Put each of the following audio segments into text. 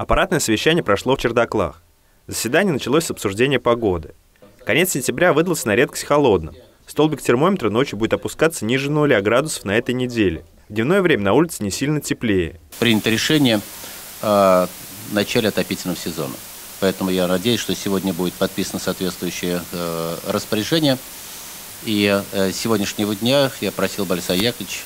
Аппаратное совещание прошло в Чердаклах. Заседание началось с обсуждения погоды. Конец сентября выдался на редкость холодным. Столбик термометра ночью будет опускаться ниже 0 градусов на этой неделе. В дневное время на улице не сильно теплее. Принято решение о начале отопительного сезона. Поэтому я надеюсь, что сегодня будет подписано соответствующее распоряжение. И с сегодняшнего дня я просил Бориса Яковлевича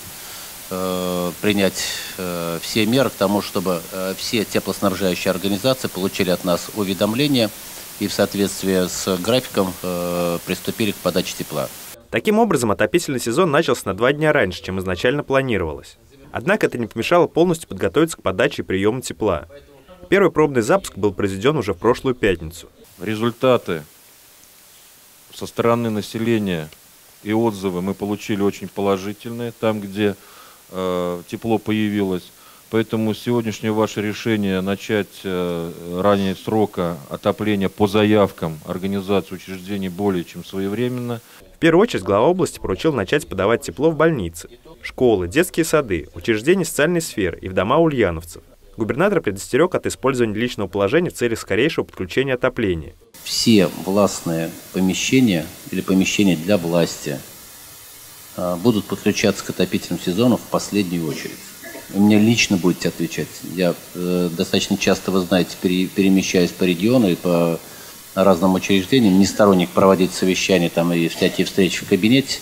принять все меры к тому, чтобы все теплоснабжающие организации получили от нас уведомления и в соответствии с графиком приступили к подаче тепла. Таким образом, отопительный сезон начался на 2 дня раньше, чем изначально планировалось. Однако это не помешало полностью подготовиться к подаче и приему тепла. Первый пробный запуск был произведен уже в прошлую пятницу. Результаты со стороны населения и отзывы мы получили очень положительные, там, где тепло появилось. Поэтому сегодняшнее ваше решение начать ранее срока отопления по заявкам организации учреждений более чем своевременно. В первую очередь глава области поручил начать подавать тепло в больницы, школы, детские сады, учреждения социальной сферы и в дома ульяновцев. Губернатор предостерег от использования личного положения в целях скорейшего подключения отопления. Все властные помещения или помещения для власти будут подключаться к отопительному сезону в последнюю очередь. Вы мне лично будете отвечать. Я достаточно часто, вы знаете, перемещаюсь по региону и по разным учреждениям, не сторонник проводить совещания там, и всякие встречи в кабинете.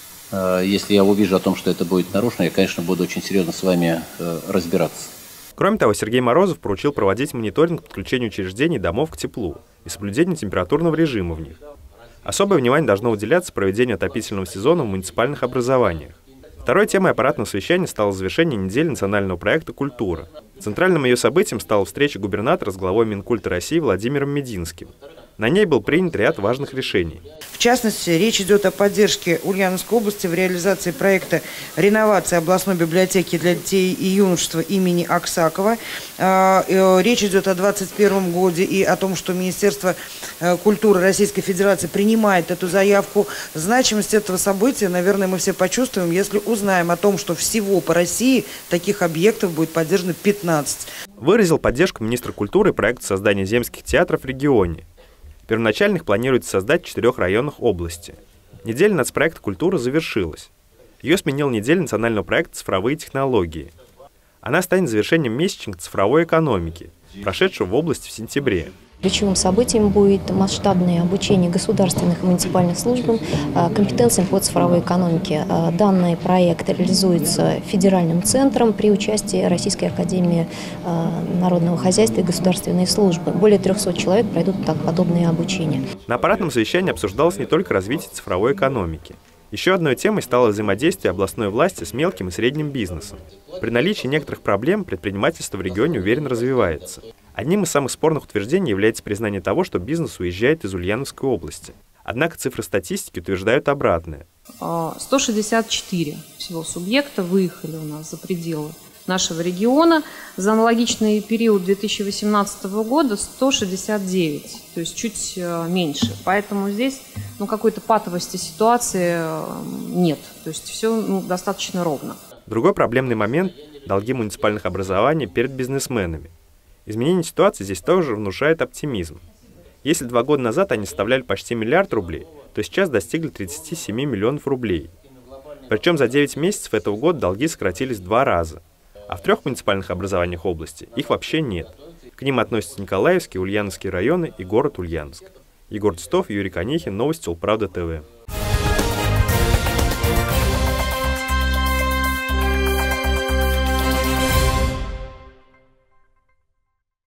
Если я увижу о том, что это будет нарушено, я, конечно, буду очень серьезно с вами разбираться. Кроме того, Сергей Морозов поручил проводить мониторинг подключения учреждений и домов к теплу и соблюдению температурного режима в них. Особое внимание должно уделяться проведению отопительного сезона в муниципальных образованиях. Второй темой аппаратного совещания стало завершение недели национального проекта «Культура». Центральным ее событием стала встреча губернатора с главой Минкульта России Владимиром Мединским. На ней был принят ряд важных решений. В частности, речь идет о поддержке Ульяновской области в реализации проекта реновации областной библиотеки для детей и юношества имени Аксакова. Речь идет о 2021 году и о том, что Министерство культуры Российской Федерации принимает эту заявку. Значимость этого события, наверное, мы все почувствуем, если узнаем о том, что всего по России таких объектов будет поддержано 15. Выразил поддержку министр культуры проекта создания земских театров в регионе. Первоначально их планируется создать в 4 районах области. Неделя нацпроекта «Культура» завершилась. Ее сменил неделя национального проекта «Цифровые технологии». Она станет завершением месячника цифровой экономики, прошедшего в области в сентябре. Ключевым событием будет масштабное обучение государственных и муниципальных служб компетенциям по цифровой экономике. Данный проект реализуется федеральным центром при участии Российской академии народного хозяйства и государственной службы. Более 300 человек пройдут подобное обучение. На аппаратном совещании обсуждалось не только развитие цифровой экономики. Еще одной темой стало взаимодействие областной власти с мелким и средним бизнесом. При наличии некоторых проблем предпринимательство в регионе уверенно развивается. Одним из самых спорных утверждений является признание того, что бизнес уезжает из Ульяновской области. Однако цифры статистики утверждают обратное. 164 всего субъекта выехали у нас за пределы нашего региона. За аналогичный период 2018 года 169, то есть чуть меньше. Поэтому здесь какой-то патовости ситуации нет. То есть все достаточно ровно. Другой проблемный момент – долги муниципальных образований перед бизнесменами. Изменение ситуации здесь тоже внушает оптимизм. Если 2 года назад они составляли почти 1 миллиард рублей, то сейчас достигли 37 миллионов рублей. Причем за 9 месяцев этого года долги сократились в 2 раза. А в 3 муниципальных образованиях области их вообще нет. К ним относятся Николаевский, Ульяновские районы и город Ульяновск. Егор Титов, Юрий Конихин, новости Улправда ТВ.